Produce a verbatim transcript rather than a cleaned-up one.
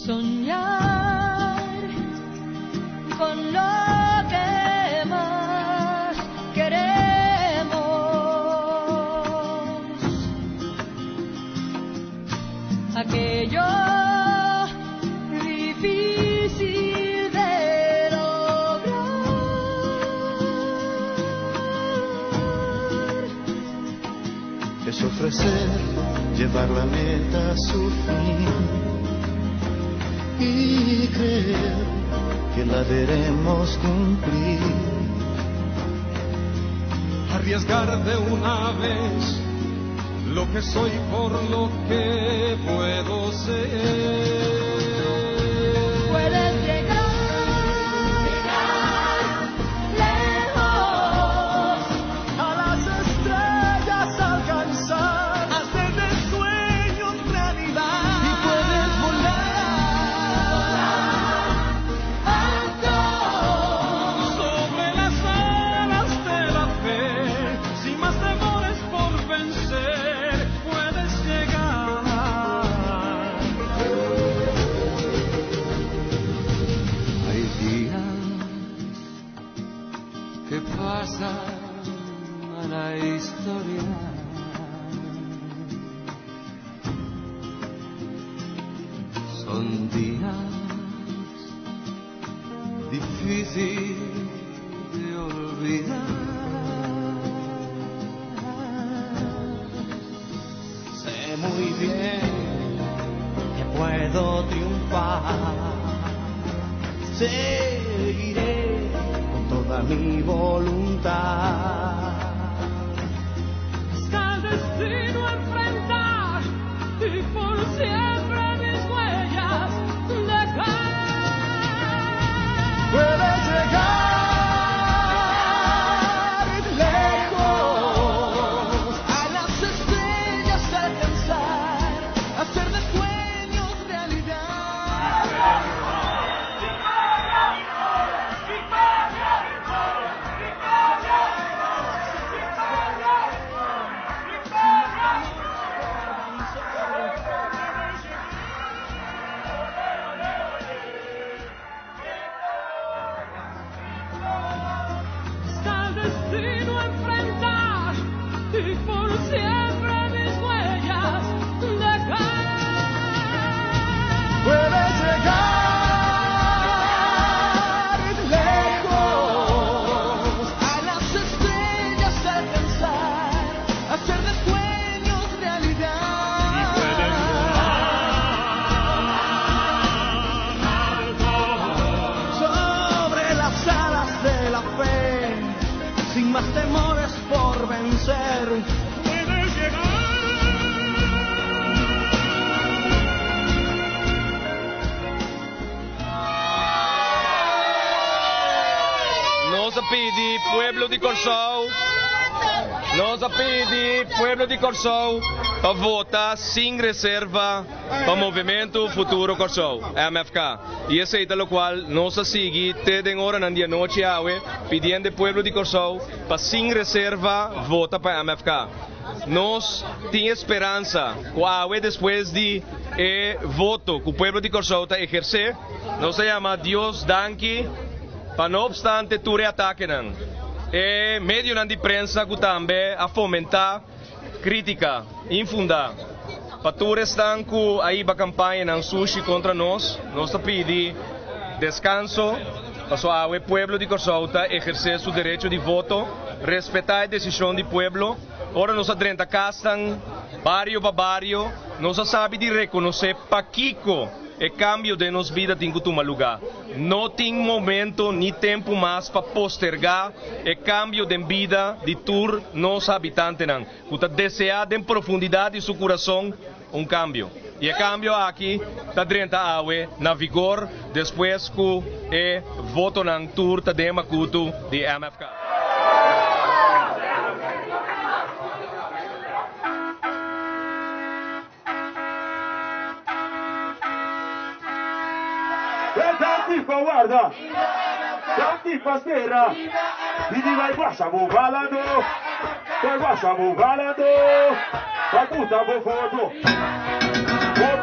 soñar con lo que más queremos. Aquello difícil de lograr es ofrecer, llevar la meta a su fin y creer que la veremos cumplir. Arriesgar de una vez lo que soy por lo que puedo ser. Puedes llegar, llegar lejos, A las estrellas alcanzar, hacer de sueños realidad. Y puedes volar alto sobre las alas de la fe, sin más temores por vencer, puedes llegar. Hay días que pasan a la historia. Son días difíciles de olvidar. Sé muy bien que puedo triunfar. Seguiré con toda mi voluntad. Hasta el destino enfrentar y por siempre mis huellas dejar. Puedes llegar lejos, A las estrellas alcanzar, hacer de sueños realidad. Hasta el destino enfrentar y por siempre mis huellas dejar. puedes llegar lejos. A las estrellas alcanzar, hacer de sueños realidad. Y puedes Sobre las alas de la fe, sin más temores por vencer. puedes llegar. Nos pedi, pueblo de Corsol, nos pedi, pueblo de Corsol, para votar sem reserva para o Movimento Futuro Corsol, M F K. E aceita o qual nós seguimos desde hora na dia noite pedindo ao pueblo de Corsol para sem reserva votar para M F K. Nós temos esperança que depois de eh, voto que o pueblo de Corsol está exercer, nós chama Deus danke. Para não obstante tu ataque não, é meio de imprensa que também a fomentar crítica infundada. Para tu restar que aí a campanha não sushi contra nós, nós pedimos descanso para o pueblo de Corsol exercer seu direito de voto, respeitar a decisão do pueblo. Ora nós adrenta castan, barrio para barrio, nós sabe de reconhecer paquico e cambio de nos vida tem que tomar lugar. Não tem momento nem tempo mais para postergar e cambio de vida de todos nós habitantes não. Que desejar em profundidade de seu coração um cambio. E o cambio aqui está dentro da água, na vigor, depois que é voto não tour está de macuto de M F K. Tantico guarda, tantico a scherra, mi diva il guasciamo balando, il guasciamo balando, la tutta bofoto,